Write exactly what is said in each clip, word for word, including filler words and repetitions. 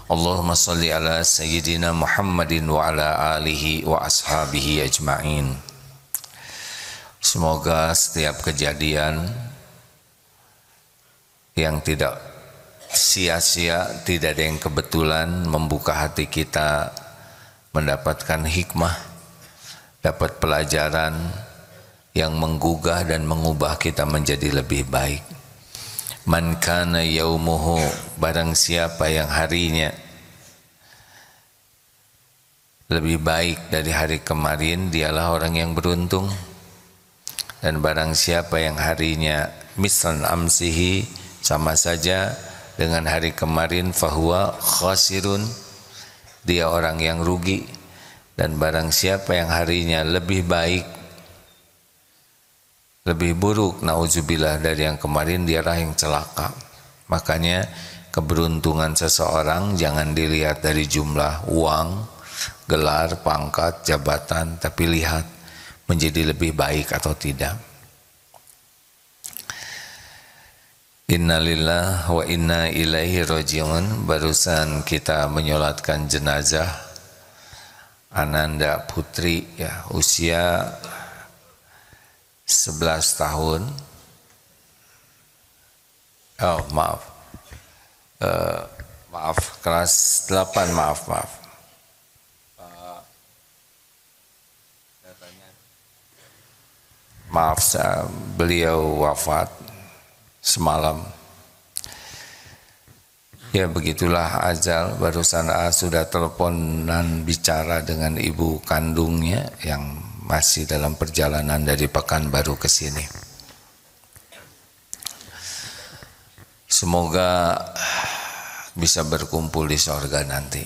Allahumma salli ala sayyidina Muhammadin wa ala alihi wa ashabihi ajma'in. Semoga setiap kejadian yang tidak sia-sia, tidak ada yang kebetulan, membuka hati kita mendapatkan hikmah, dapat pelajaran yang menggugah dan mengubah kita menjadi lebih baik. Man kana yaumuhu, barang siapa yang harinya lebih baik dari hari kemarin, dialah orang yang beruntung. Dan barang siapa yang harinya mislan amsihi, sama saja dengan hari kemarin, fahuwa khasirun, dia orang yang rugi. Dan barang siapa yang harinya lebih baik, lebih buruk, nauzubillah, dari yang kemarin, dialah yang celaka. Makanya keberuntungan seseorang jangan dilihat dari jumlah uang, gelar, pangkat, jabatan, tapi lihat menjadi lebih baik atau tidak. Innalillah wa inna ilaihi raji'un. Barusan kita menyolatkan jenazah Ananda Putri, ya, usia sebelas tahun. Oh maaf, uh, maaf, kelas delapan, maaf, maaf. Uh, maaf, saya, beliau wafat semalam. Ya begitulah ajal. Barusan A sudah teleponan bicara dengan ibu kandungnya yang masih dalam perjalanan dari Pekanbaru ke sini. Semoga bisa berkumpul di surga nanti.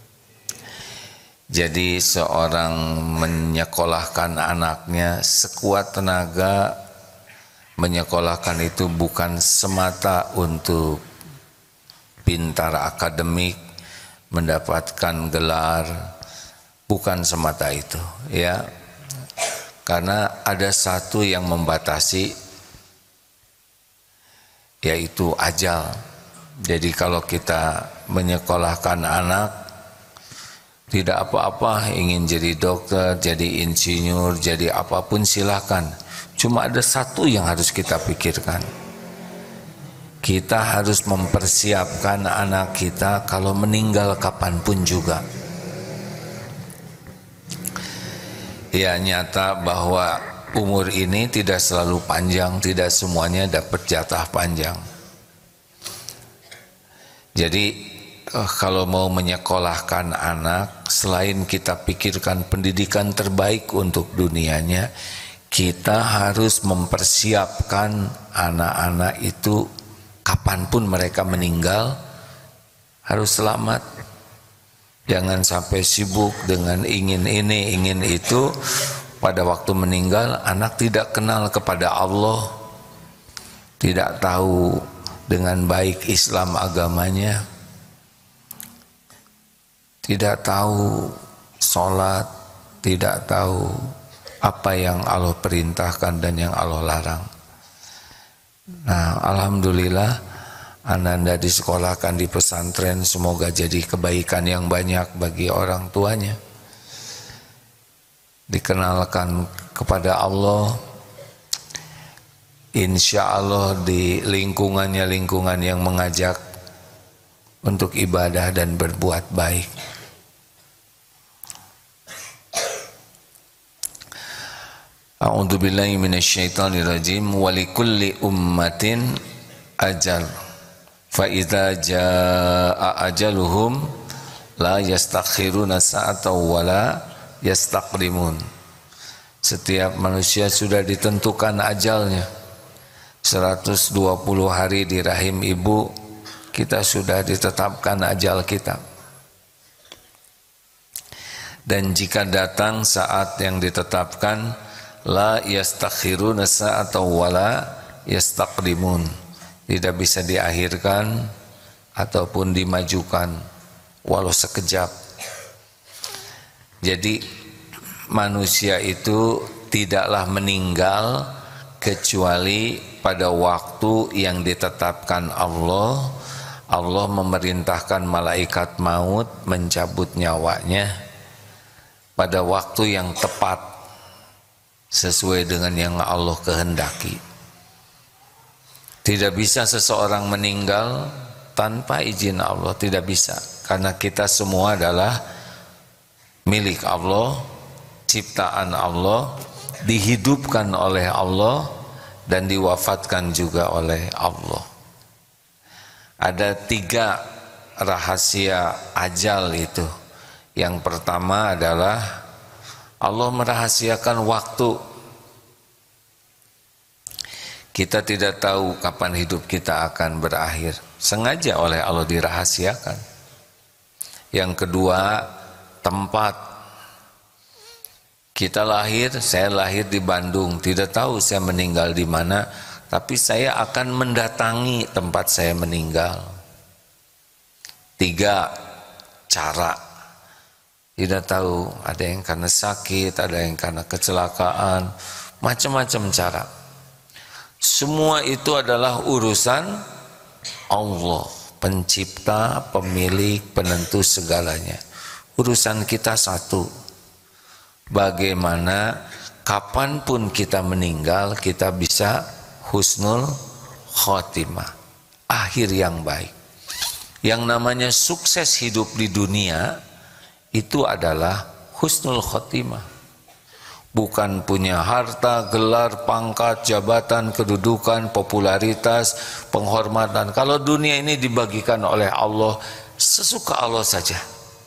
Jadi seorang menyekolahkan anaknya sekuat tenaga, menyekolahkan itu bukan semata untuk pintar akademik, mendapatkan gelar, bukan semata itu, ya. Karena ada satu yang membatasi, yaitu ajal. Jadi kalau kita menyekolahkan anak, tidak apa-apa, ingin jadi dokter, jadi insinyur, jadi apapun silahkan. Cuma ada satu yang harus kita pikirkan. Kita harus mempersiapkan anak kita kalau meninggal kapanpun juga. Ya, nyata bahwa umur ini tidak selalu panjang, tidak semuanya dapat jatah panjang. Jadi kalau mau menyekolahkan anak, selain kita pikirkan pendidikan terbaik untuk dunianya, kita harus mempersiapkan anak-anak itu kapanpun mereka meninggal harus selamat. Jangan sampai sibuk dengan ingin ini, ingin itu. Pada waktu meninggal, anak tidak kenal kepada Allah, tidak tahu dengan baik Islam agamanya, tidak tahu sholat, tidak tahu apa yang Allah perintahkan dan yang Allah larang. Nah, alhamdulillah Ananda disekolahkan di pesantren, semoga jadi kebaikan yang banyak bagi orang tuanya. Dikenalkan kepada Allah, insya Allah di lingkungannya lingkungan yang mengajak untuk ibadah dan berbuat baik. A'udzubillahi minasyaitonirrajim. Wa likulli ummatin ajal. Fa idza jaa ajaluhum la yastakhiruna sa'atan wa la yastaqdimun. Setiap manusia sudah ditentukan ajalnya. seratus dua puluh hari di rahim ibu, kita sudah ditetapkan ajal kita. Dan jika datang saat yang ditetapkan, la yastakhiruna sa'atan wa la yastaqdimun, tidak bisa diakhirkan ataupun dimajukan walau sekejap. Jadi manusia itu tidaklah meninggal kecuali pada waktu yang ditetapkan Allah Allah memerintahkan malaikat maut mencabut nyawanya pada waktu yang tepat sesuai dengan yang Allah kehendaki. Tidak bisa seseorang meninggal tanpa izin Allah, tidak bisa, karena kita semua adalah milik Allah, ciptaan Allah, dihidupkan oleh Allah dan diwafatkan juga oleh Allah. Ada tiga rahasia ajal itu. Yang pertama adalah Allah merahasiakan waktu. Kita tidak tahu kapan hidup kita akan berakhir, sengaja oleh Allah dirahasiakan. Yang kedua, tempat. Kita lahir, saya lahir di Bandung, tidak tahu saya meninggal di mana, tapi saya akan mendatangi tempat saya meninggal. Tiga, cara. Tidak tahu, ada yang karena sakit, ada yang karena kecelakaan, macam-macam cara. Semua itu adalah urusan Allah, pencipta, pemilik, penentu segalanya. Urusan kita satu, bagaimana kapanpun kita meninggal kita bisa husnul khotimah, akhir yang baik. Yang namanya sukses hidup di dunia itu adalah husnul khotimah. Bukan punya harta, gelar, pangkat, jabatan, kedudukan, popularitas, penghormatan. Kalau dunia ini dibagikan oleh Allah, sesuka Allah saja.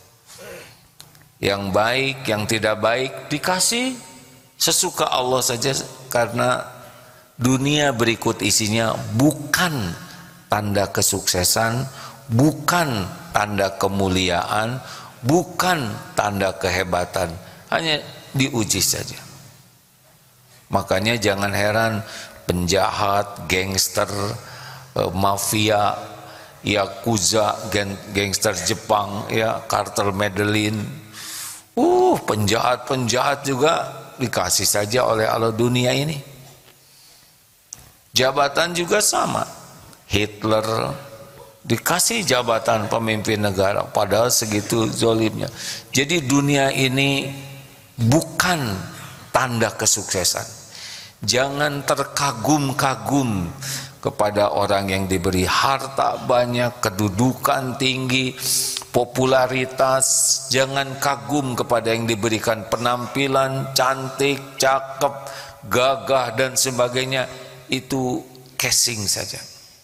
Yang baik, yang tidak baik dikasih sesuka Allah saja, karena dunia berikut isinya bukan tanda kesuksesan, bukan tanda kemuliaan, bukan tanda kehebatan, hanya diuji saja. Makanya jangan heran penjahat, gangster, mafia, yakuza, gangster Jepang, ya, kartel Medellin, uh penjahat-penjahat juga dikasih saja oleh Allah dunia ini. Jabatan juga sama. Hitler dikasih jabatan pemimpin negara, padahal segitu zolimnya. Jadi dunia ini bukan tanda kesuksesan. Jangan terkagum-kagum kepada orang yang diberi harta banyak, kedudukan tinggi, popularitas. Jangan kagum kepada yang diberikan penampilan cantik, cakep, gagah dan sebagainya. Itu casing saja.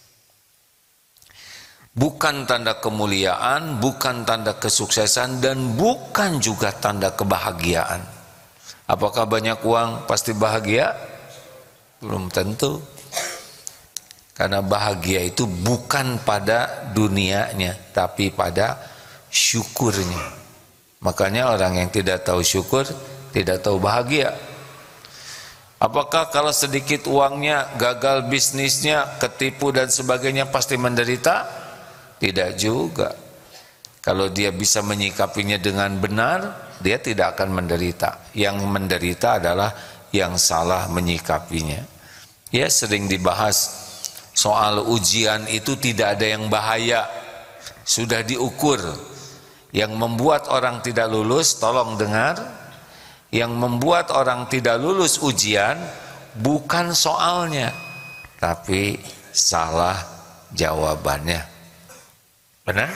Bukan tanda kemuliaan, bukan tanda kesuksesan, dan bukan juga tanda kebahagiaan. Apakah banyak uang pasti bahagia? Belum tentu. Karena bahagia itu bukan pada dunianya, tapi pada syukurnya. Makanya orang yang tidak tahu syukur tidak tahu bahagia. Apakah kalau sedikit uangnya, gagal bisnisnya, ketipu dan sebagainya pasti menderita? Tidak juga. Kalau dia bisa menyikapinya dengan benar, dia tidak akan menderita. Yang menderita adalah yang salah menyikapinya. Ya, sering dibahas soal ujian itu tidak ada yang bahaya, sudah diukur. Yang membuat orang tidak lulus, tolong dengar, yang membuat orang tidak lulus ujian bukan soalnya, tapi salah jawabannya. Benar?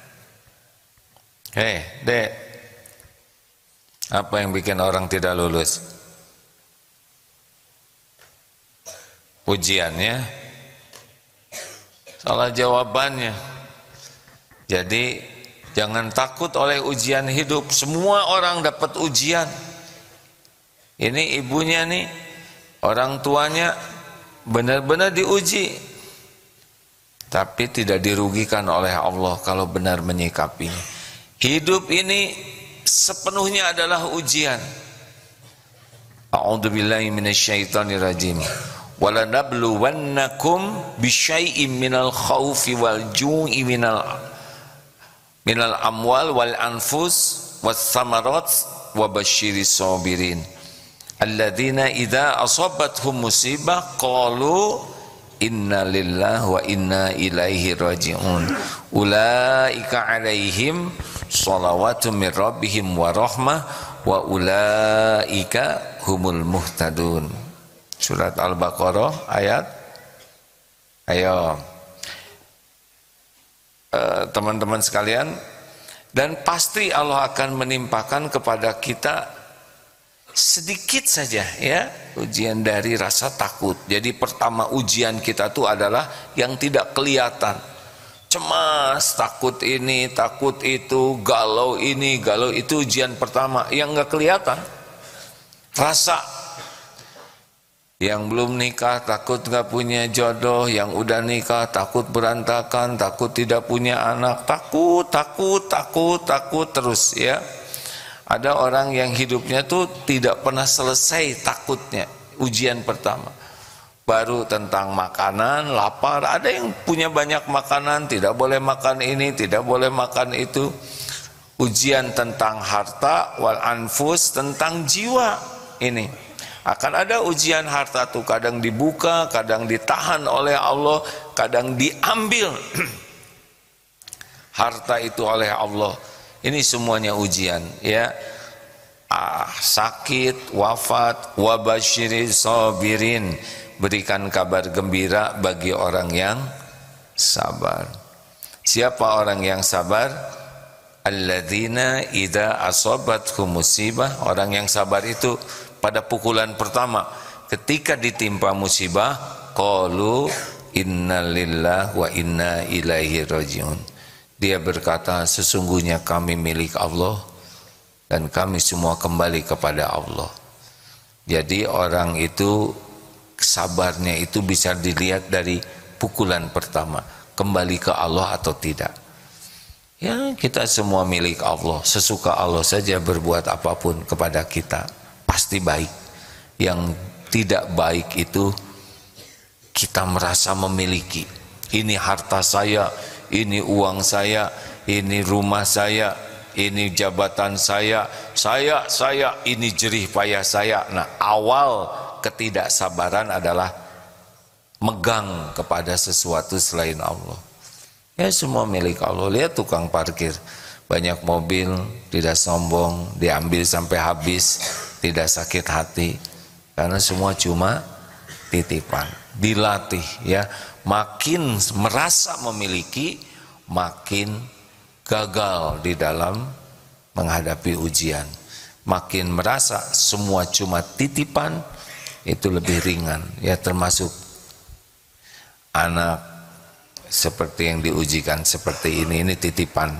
Hei, Dek, apa yang bikin orang tidak lulus? Ujiannya, salah jawabannya. Jadi jangan takut oleh ujian hidup. Semua orang dapat ujian. Ini ibunya nih, orang tuanya benar-benar diuji, tapi tidak dirugikan oleh Allah kalau benar menyikapinya. Hidup ini sepenuhnya adalah ujian. A'udzubillahi minasyaitonirrajim. Wala nabluwannakum bisyai'im minal khaufi wal ju'i minal minal amwal wal anfus was samarat wa basyiris sabirin alladzina idza asabathum musibah qalu inna lillahi wa inna ilaihi raji'un. Ulaika alaihim shalawatu min rabbihim wa rahmah wa ulaika humul muhtadun. Surat Al-Baqarah ayat, ayo teman-teman uh, sekalian, dan pasti Allah akan menimpakan kepada kita sedikit saja ya ujian dari rasa takut. Jadi pertama ujian kita tuh adalah yang tidak kelihatan. Cemas, takut ini, takut itu, galau ini, galau itu, ujian pertama yang nggak kelihatan. Rasa. Yang belum nikah takut nggak punya jodoh, yang udah nikah takut berantakan, takut tidak punya anak, takut, takut, takut, takut terus ya. Ada orang yang hidupnya tuh tidak pernah selesai takutnya. Ujian pertama baru tentang makanan, lapar. Ada yang punya banyak makanan, tidak boleh makan ini, tidak boleh makan itu. Ujian tentang harta, wal anfus, tentang jiwa ini. Akan ada ujian harta tuh, kadang dibuka, kadang ditahan oleh Allah, kadang diambil harta itu oleh Allah. Ini semuanya ujian ya. Ah, sakit, wafat, wabasyiri sabirin, berikan kabar gembira bagi orang yang sabar. Siapa orang yang sabar? Alladzina idza asabathum musibah. Orang yang sabar itu pada pukulan pertama ketika ditimpa musibah, qalu innalillahi wa inna ilaihi rajiun. Dia berkata, sesungguhnya kami milik Allah dan kami semua kembali kepada Allah. Jadi orang itu sabarnya itu bisa dilihat dari pukulan pertama, kembali ke Allah atau tidak. Ya, kita semua milik Allah, sesuka Allah saja berbuat apapun kepada kita pasti baik. Yang tidak baik itu kita merasa memiliki. Ini harta saya, ini uang saya, ini rumah saya, ini jabatan saya, saya, saya, ini jerih payah saya. Nah, awal ketidaksabaran adalah megang kepada sesuatu selain Allah. Ya, semua milik Allah. Lihat tukang parkir, banyak mobil, tidak sombong, diambil sampai habis, tidak sakit hati, karena semua cuma titipan. Dilatih ya, makin merasa memiliki, makin gagal di dalam menghadapi ujian. Makin merasa semua cuma titipan, itu lebih ringan ya. Termasuk anak seperti yang diujikan seperti ini, ini titipan.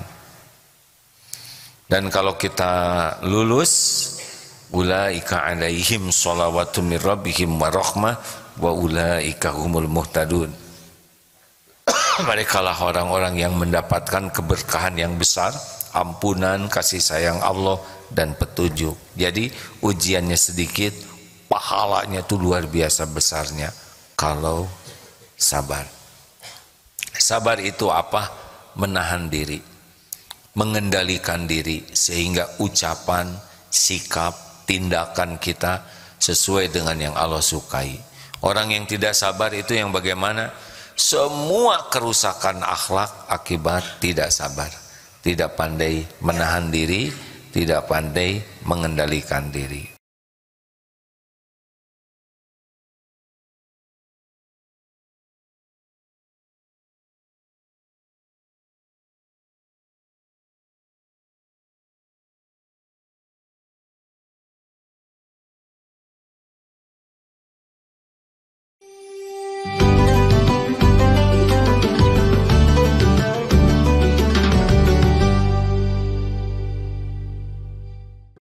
Dan kalau kita lulus, ulaika alaihim shalawatu min rabbihim wa rahmah wa ulaika humul muhtadun. Mereka lah orang-orang yang mendapatkan keberkahan yang besar, ampunan, kasih sayang Allah dan petunjuk. Jadi ujiannya sedikit, pahalanya itu luar biasa besarnya kalau sabar. Sabar itu apa? Menahan diri, mengendalikan diri sehingga ucapan, sikap, tindakan kita sesuai dengan yang Allah sukai. Orang yang tidak sabar itu yang bagaimana? Semua kerusakan akhlak akibat tidak sabar, tidak pandai menahan diri, tidak pandai mengendalikan diri.